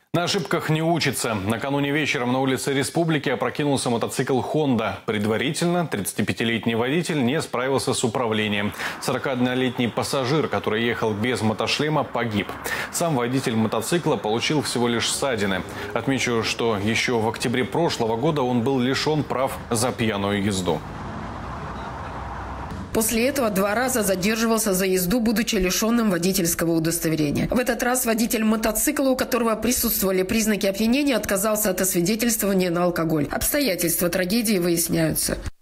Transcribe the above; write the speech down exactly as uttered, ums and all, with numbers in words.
На ошибках не учится. Накануне вечером на улице Республики опрокинулся мотоцикл «Хонда». Предварительно тридцатипятилетний водитель не справился с управлением. сорокаоднолетний пассажир, который ехал без мотошлема, погиб. Сам водитель мотоцикла получил всего лишь ссадины. Отмечу, что еще в октябре прошлого года он был лишен прав за пьяную езду. После этого два раза задерживался за езду, будучи лишенным водительского удостоверения. В этот раз водитель мотоцикла, у которого присутствовали признаки опьянения, отказался от освидетельствования на алкоголь. Обстоятельства трагедии выясняются.